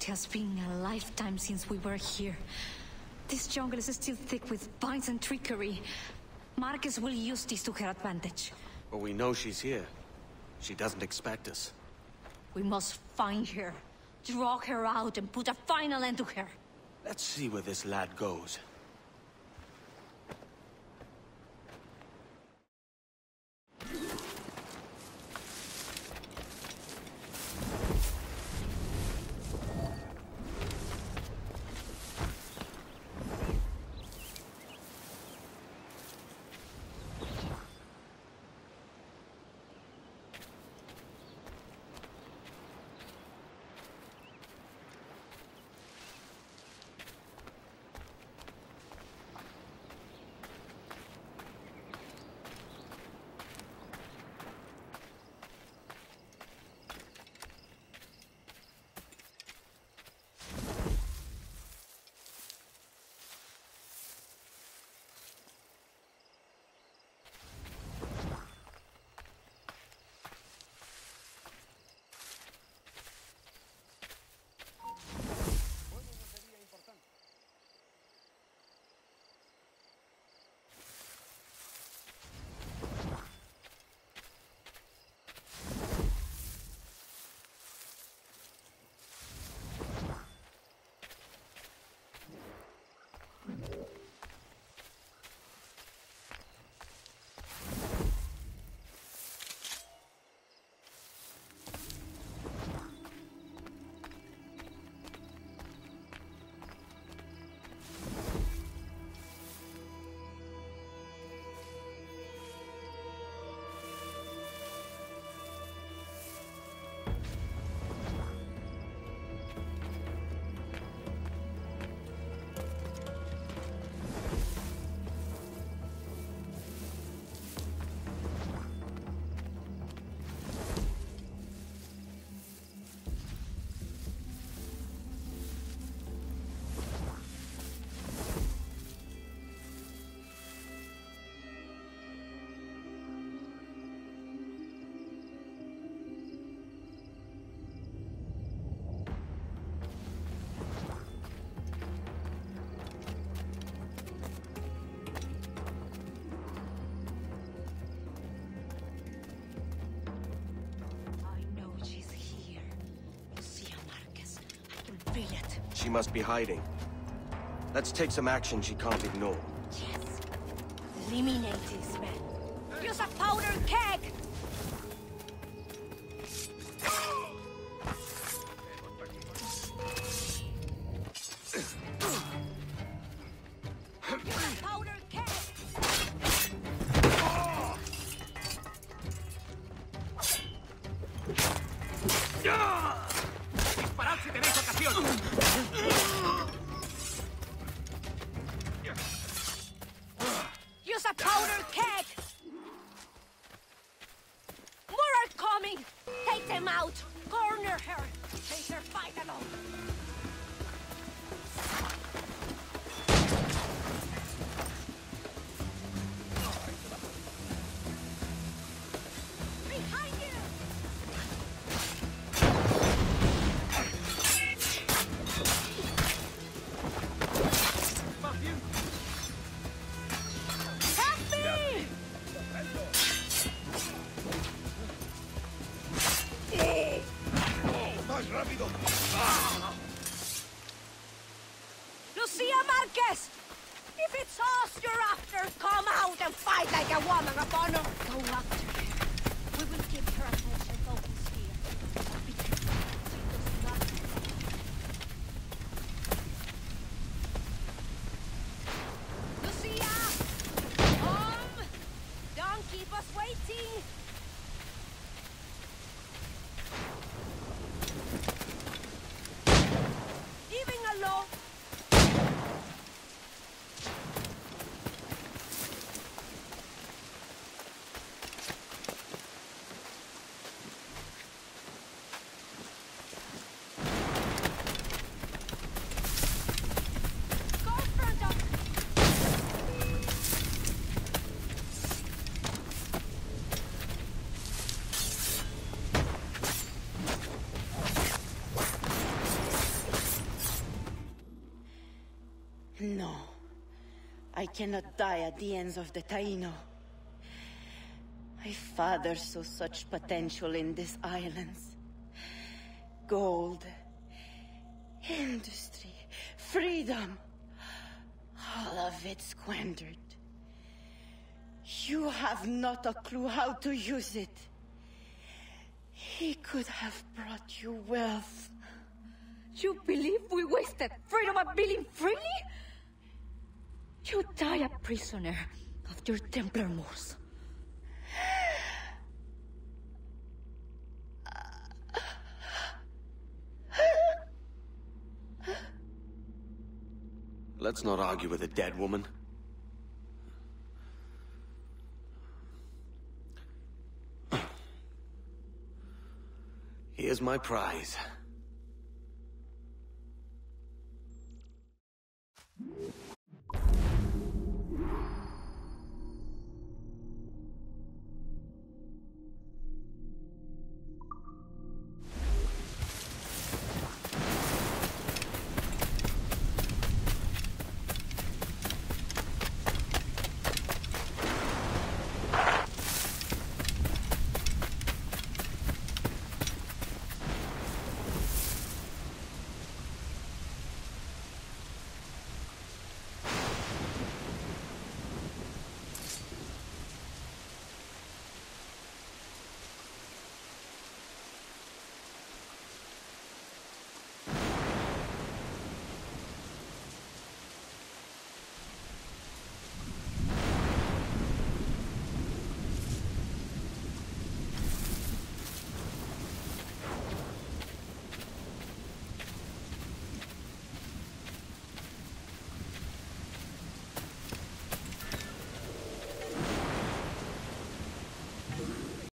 has been a lifetime since we were here. This jungle is still thick with vines and trickery. Marquez will use this to her advantage. But we know she's here. She doesn't expect us. We must find her, draw her out, and put a final end to her. Let's see where this lad goes. She must be hiding. Let's take some action she can't ignore. Yes. Eliminate these men. Use a powder keg! Use a powder keg! ¡Disparad si tenéis ocasión! Use a powder keg! More are coming! Take them out! Corner her! Take her fight alone! Behind you! Marquez! If it's us you're after, come out and fight like a woman of honor! Go after her. We will keep her attention focused here. Be careful. She does not Lucia! Come! Don't keep us waiting! Leaving alone! I cannot die at the ends of the Taino. My father saw such potential in these islands. Gold, industry, freedom. All of it squandered. You have not a clue how to use it. He could have brought you wealth. You believe we wasted freedom of being free? You die a prisoner of your Templar Moors. Let's not argue with a dead woman. Here's my prize.